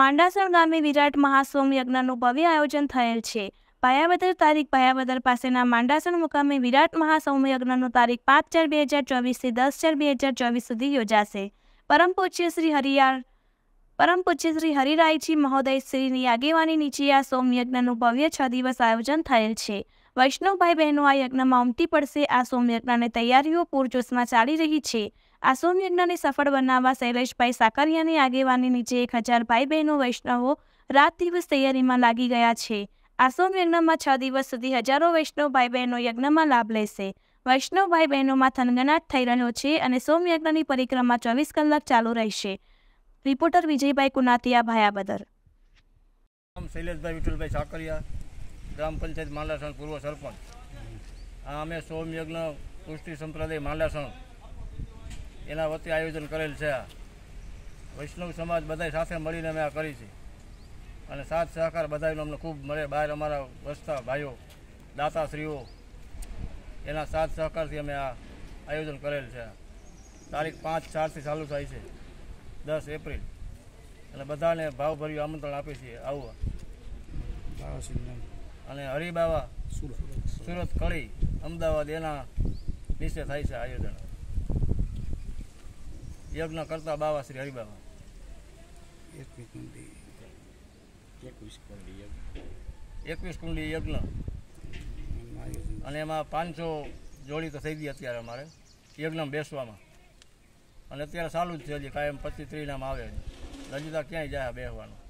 માંડાસણ ગામે વિરાટ મહાસોમ યજ્ઞનું ભવ્ય આયોજન થયેલ છે। ભાયાવદર તારીખ ભાયાવદર પાસેના માંડાસણ મુકામે વિરાટ મહાસોમ યજ્ઞનું તારીખ 5/4/2024 થી 10/4/2024 સુધી યોજાશે। પરમ પૂજ્ય શ્રી હરિરાયજી મહોદય શ્રીની આગેવાની નીચે આ સોમ યજ્ઞનું ભવ્ય 6 દિવસ આયોજન થયેલ છે। વૈષ્ણવ ભાઈ બહેનો આ યજ્ઞમાં ઉમટી પડશે। આ સોમ યજ્ઞની તૈયારીઓ પૂરજોશમાં ચાલી રહી છે। આ સોમ યજ્ઞને સફળ બનાવવા શૈલેષભાઈ સાકરિયાની આગેવાની નીચે 1000 ભાઈ બહેનો વૈષ્ણવો રાત દિવસ તૈયારીમાં લાગી ગયા છે। આ સોમ યજ્ઞમાં 6 દિવસ સુધી હજારો વૈષ્ણવ ભાઈ બહેનો યજ્ઞમાં લાભ લેશે। વૈષ્ણવ ભાઈ બહેનોમાં થનગનાટ થઈ રહ્યો છે અને સોમ યજ્ઞની પરિક્રમા 24 કલાક ચાલુ રહેશે। રિપોર્ટર વિજયભાઈ કુનાતિયા, ભાયાવદર। શૈલેષભાઈ વિઠ્ઠલભાઈ સાકરિયા, ગ્રામ પંચાયત માંડાસણ, પૂર્વ સરપંચ। અમે સોમ યજ્ઞ પુષ્ટિ સંપ્રદાય માંડાસણ એના વતી આયોજન કરેલ છે। વૈષ્ણવ સમાજ બધા સાથે મળીને અમે આ કરી છે અને સાથ સહકાર બધાનો અમને ખૂબ મળે। બહાર અમારા વસતા ભાઈઓ દાતાશ્રીઓ એના સાથ સહકારથી અમે આ આયોજન કરેલ છે। તારીખ 5/4થી ચાલુ થાય છે 10 એપ્રિલ અને બધાને ભાવભર્યું આમંત્રણ આપીએ છીએ આવવા। અને હરિબાવા સુરત કળી અમદાવાદ એના નીચે થાય છે આયોજન। યજ્ઞ કરતા બાવા શ્રી હરિબાવા 21 કુંડી યજ્ઞ અને એમાં 500 જોડી તો થઈ ગઈ અત્યારે અમારે યજ્ઞમાં બેસવામાં અને અત્યારે ચાલુ જ છે। હજી કાયમ 25-30 નામ આવે હજી તો ક્યાંય જાય બેસવાનું।